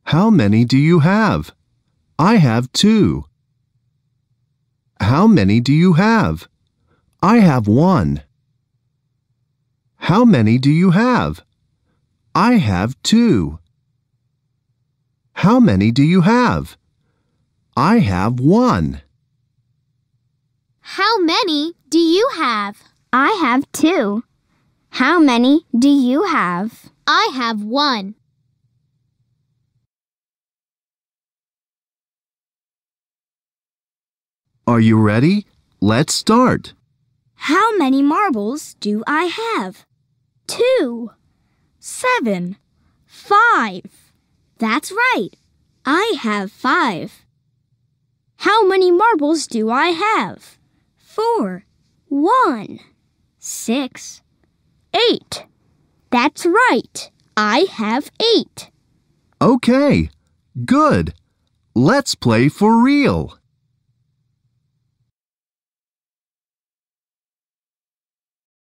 How many do you have? I have 2. How many do you have? I have 1. How many do you have? I have 2. How many do you have? I have 1. How many do you have? I have 2. How many do you have? I have 1. Are you ready? Let's start. How many marbles do I have? 2. 7. 5. That's right. I have 5. How many marbles do I have? 4. 1. 6. 8. That's right. I have 8. Okay, good. Let's play for real.